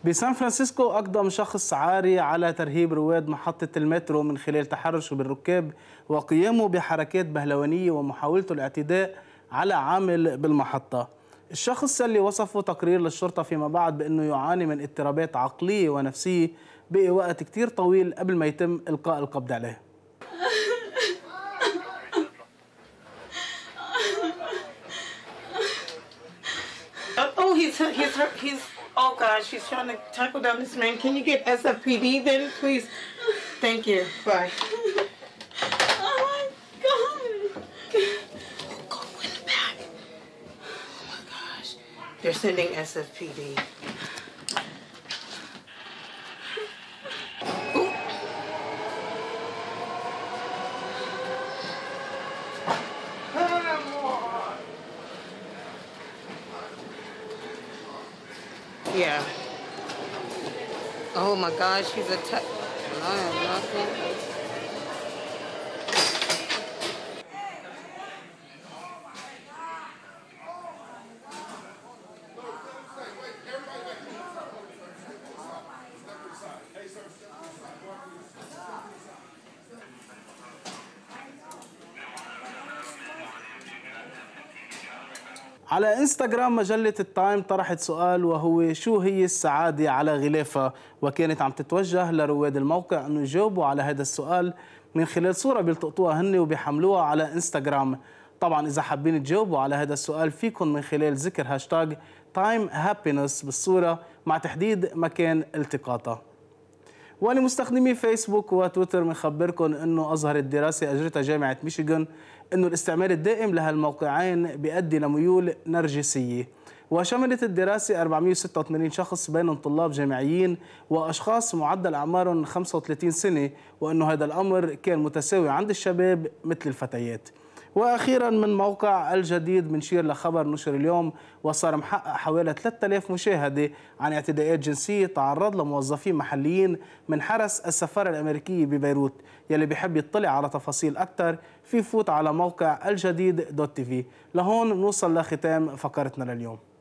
بسان فرانسيسكو أقدم شخص عاري على ترهيب رواد محطة المترو من خلال تحرشه بالركاب وقيامه بحركات بهلوانية ومحاولته الاعتداء على عامل بالمحطة. الشخص اللي وصفه تقرير للشرطة فيما بعد بأنه يعاني من اضطرابات عقلية ونفسية بقي وقت كتير طويل قبل ما يتم إلقاء القبض عليه. Oh gosh, she's trying to tackle down this man. Can you get SFPD then, please? Thank you. Bye. Oh my God. Go in the back. Oh my gosh. They're sending SFPD. Yeah. Oh my gosh, he's attacked. I am nothing. على انستغرام مجلة التايم طرحت سؤال وهو شو هي السعادة على غلافها، وكانت عم تتوجه لرواد الموقع انه يجاوبوا على هذا السؤال من خلال صورة بيلتقطوها هن وبيحملوها على انستغرام. طبعا اذا حابين تجاوبوا على هذا السؤال فيكم من خلال ذكر هاشتاج تايم هابينس بالصورة مع تحديد مكان التقاطها. ولمستخدمي فيسبوك وتويتر بنخبركم انه اظهرت دراسه اجرتها جامعه ميشيغان انه الاستعمال الدائم لهالموقعين بيؤدي لميول نرجسيه، وشملت الدراسه 486 شخص بينهم طلاب جامعيين واشخاص معدل اعمارهم 35 سنه، وانه هذا الامر كان متساوي عند الشباب مثل الفتيات. واخيرا من موقع الجديد بنشير لخبر نشر اليوم وصار محقق حوالي 3000 مشاهده عن اعتداءات جنسيه تعرض لموظفين محليين من حرس السفاره الامريكيه ببيروت. يلي بيحب يطلع على تفاصيل اكثر في فوت على موقع الجديد.tv. لهون بنوصل لختام فقرتنا لليوم.